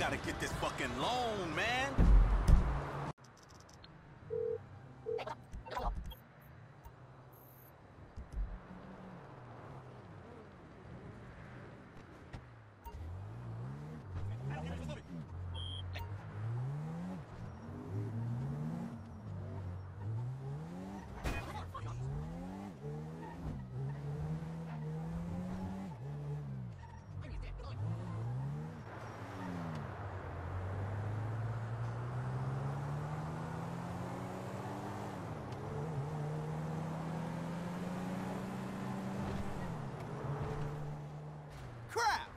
gotta get this fucking loan, man. Crap!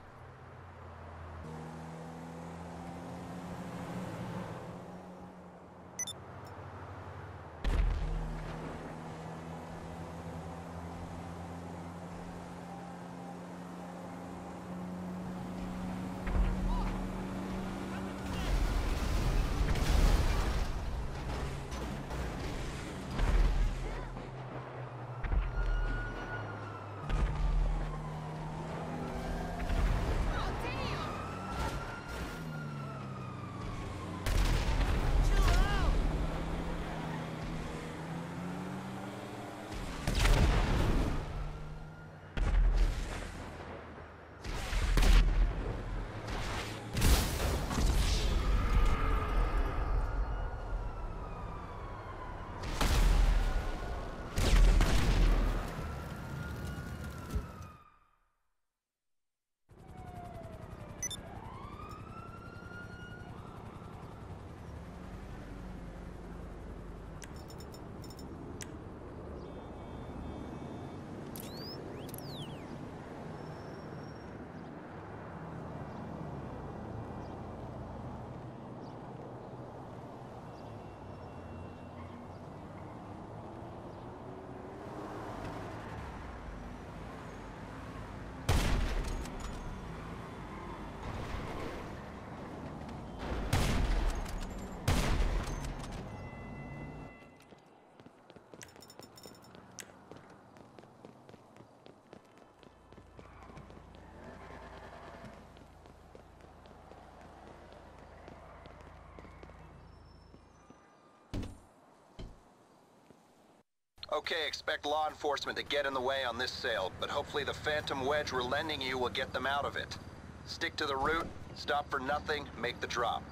Okay, expect law enforcement to get in the way on this sale, but hopefully the Phantom Wedge we're lending you will get them out of it. Stick to the route, stop for nothing, make the drop.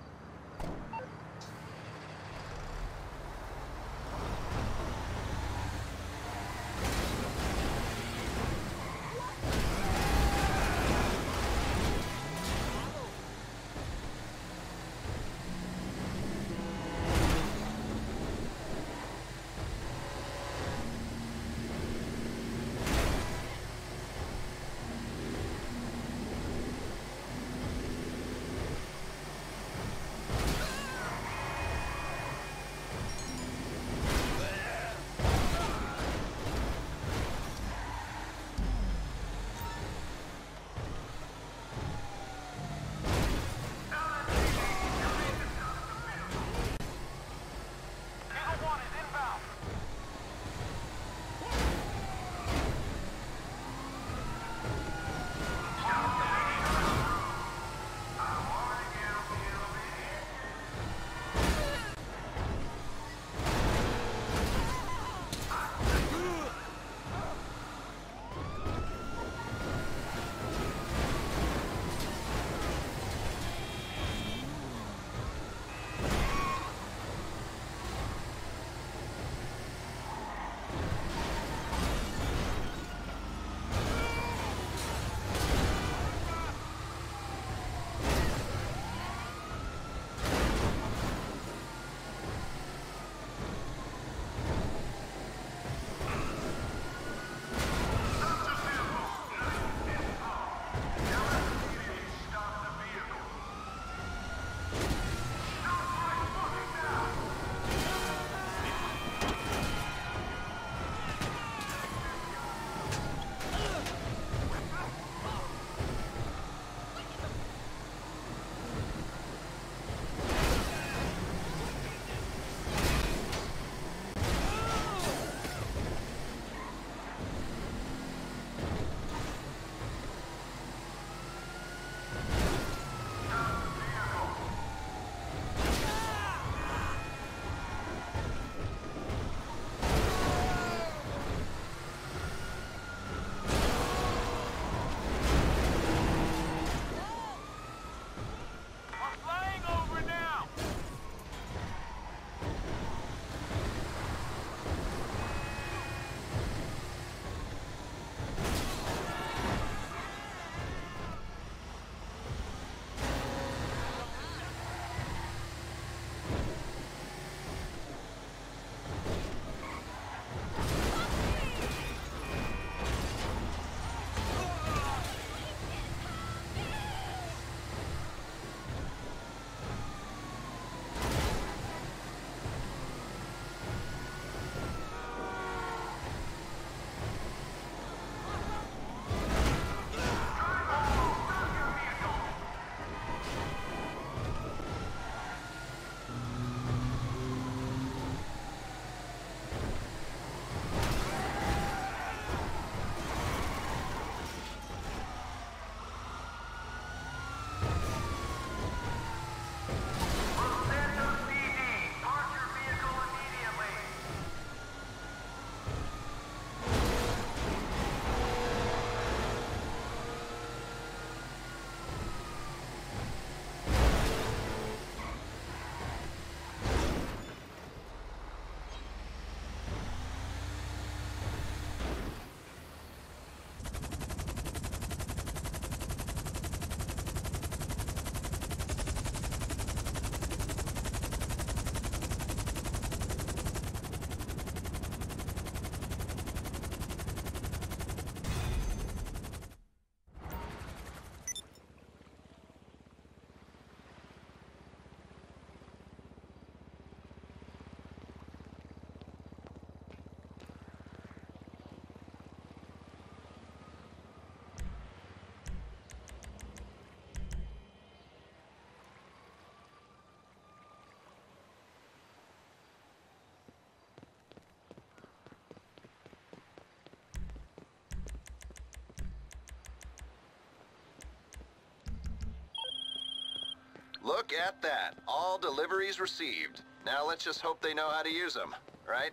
Look at that. All deliveries received. Now let's just hope they know how to use them, right?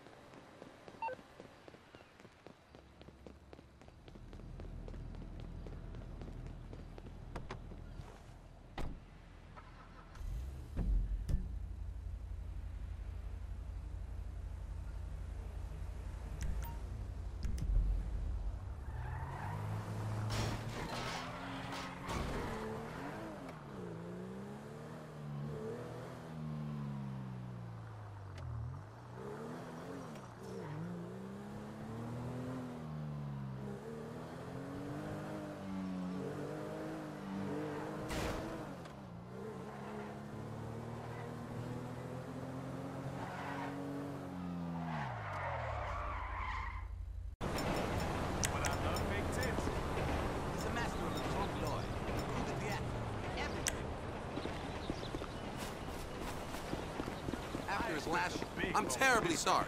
I'm terribly sorry.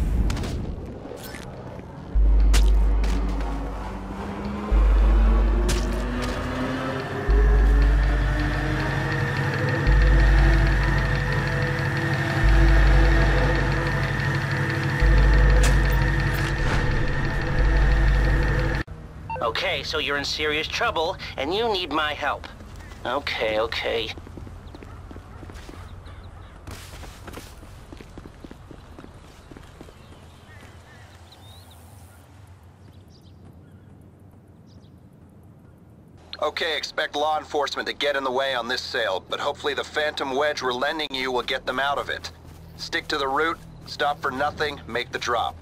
Okay, so you're in serious trouble, and you need my help. Okay. Okay, expect law enforcement to get in the way on this sale, but hopefully the Phantom Wedge we're lending you will get them out of it. Stick to the route, stop for nothing, make the drop.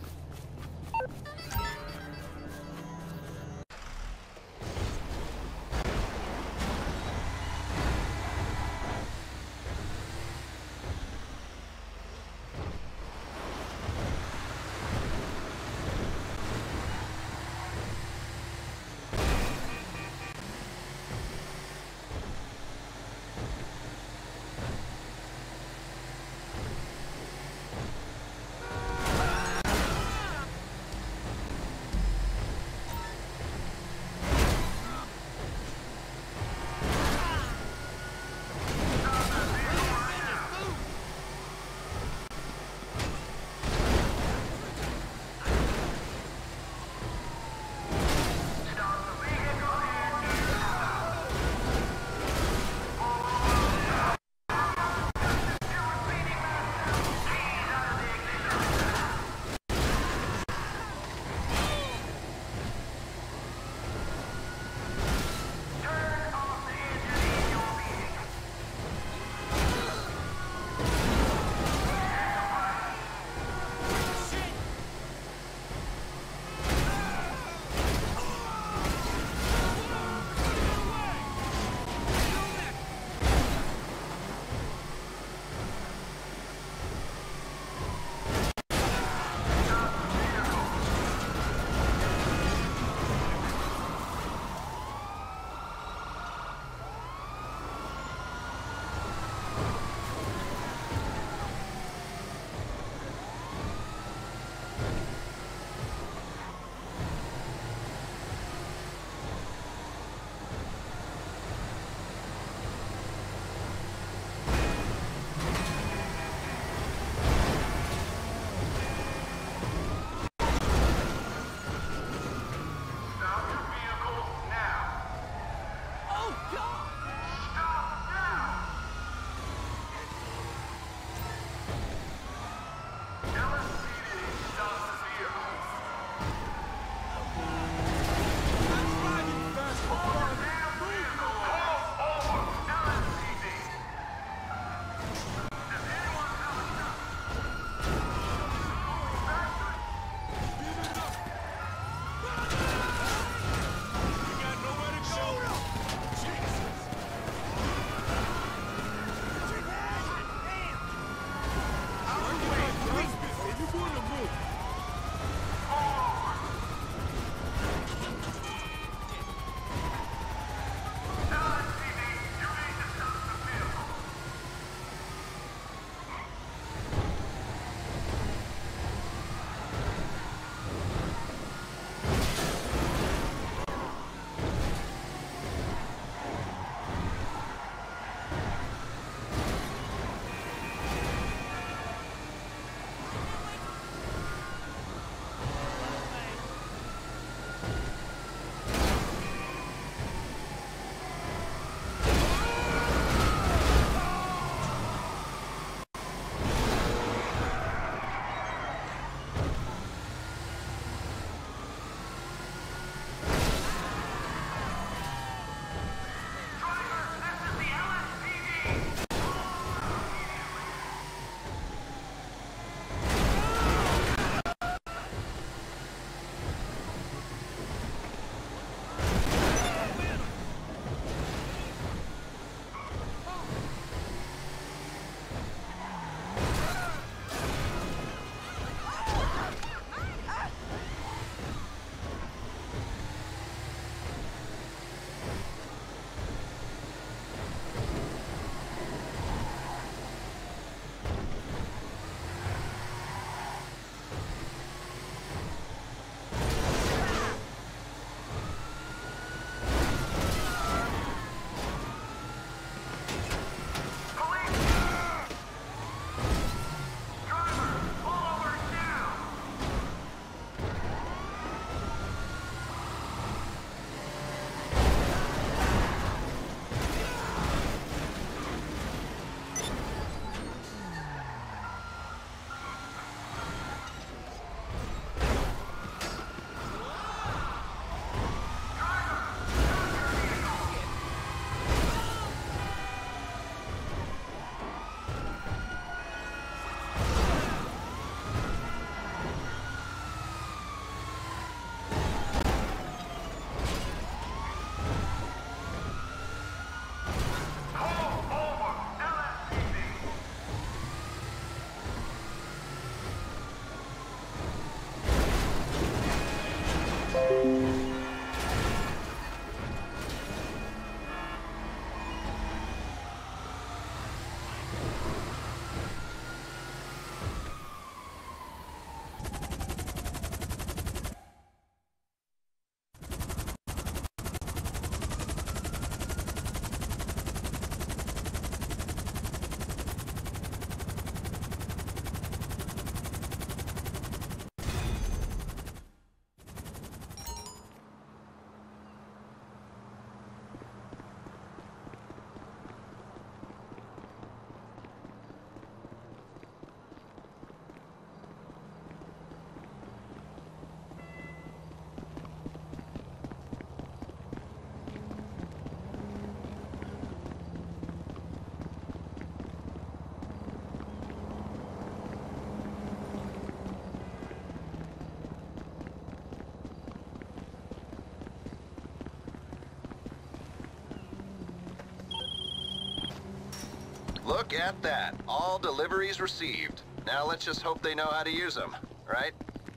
Look at that. All deliveries received. Now let's just hope they know how to use them, right?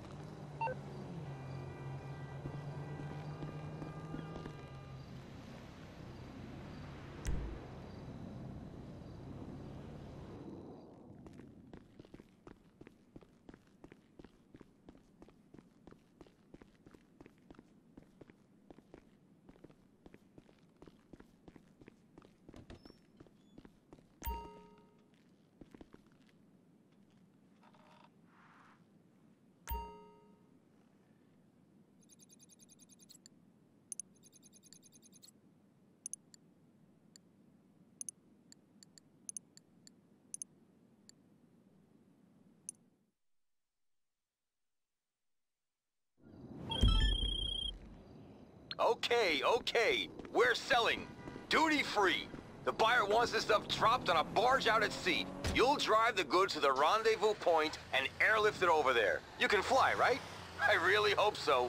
Okay. We're selling. Duty free. The buyer wants this stuff dropped on a barge out at sea. You'll drive the goods to the rendezvous point and airlift it over there. You can fly, right? I really hope so.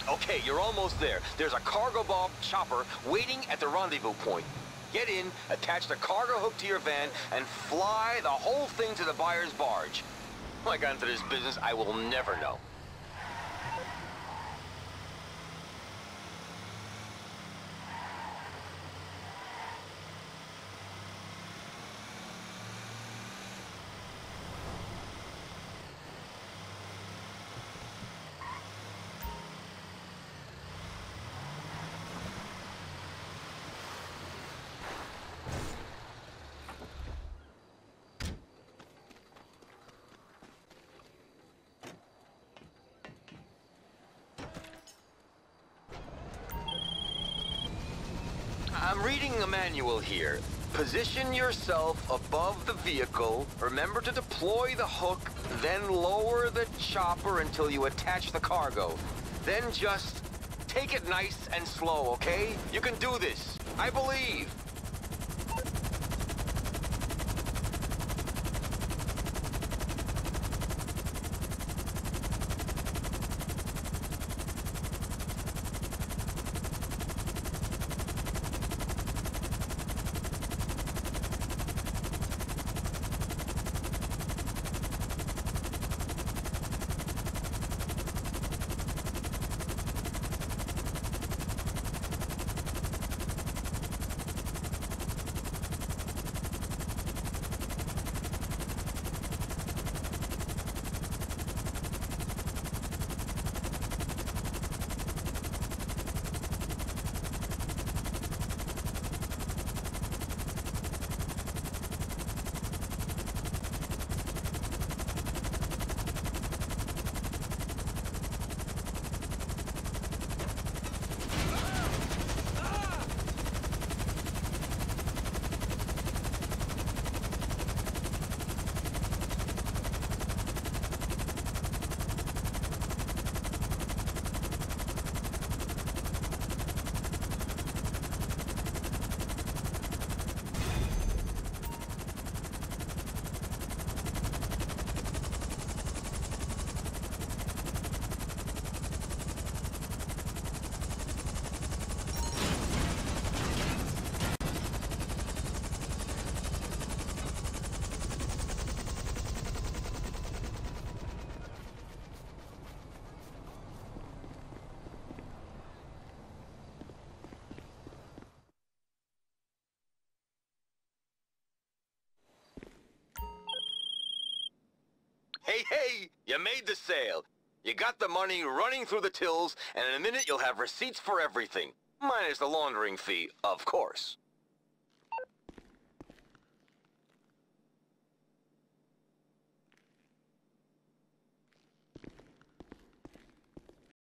Okay, you're almost there. There's a cargo bomb chopper waiting at the rendezvous point. Get in, attach the cargo hook to your van, and fly the whole thing to the buyer's barge. How I got into this business, I will never know. I'm reading a manual here. Position yourself above the vehicle, remember to deploy the hook, then lower the chopper until you attach the cargo. Then just take it nice and slow, okay? You can do this. I believe. Hey, you made the sale. You got the money running through the tills, and in a minute you'll have receipts for everything. Minus the laundering fee, of course.